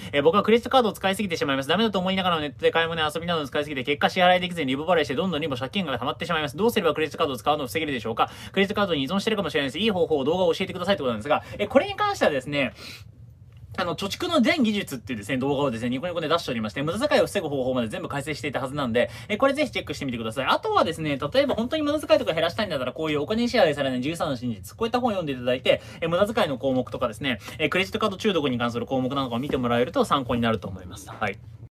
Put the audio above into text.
僕はクレジットカードを使いすぎてしまいます。ダメだと思いながらネットで買い物や遊びなどを使いすぎて、結果支払いできずにリボ払いしてどんどん借金が溜まってしまいます。どうすればクレジットカードを使うのを防げるでしょうか？クレジットカードに依存しているかもしれないです。いい方法を動画を教えてくださいってことなんですが、これに関してはですね、貯蓄の全技術っていうですね、動画をですね、ニコニコで出しておりまして、無駄遣いを防ぐ方法まで全部解説していたはずなんで、これぜひチェックしてみてください。あとはですね、例えば本当に無駄遣いとか減らしたいんだったら、こういうお金に支配されない13の真実、こういった本を読んでいただいて、無駄遣いの項目とかですね、クレジットカード中毒に関する項目なんかを見てもらえると参考になると思います。はい。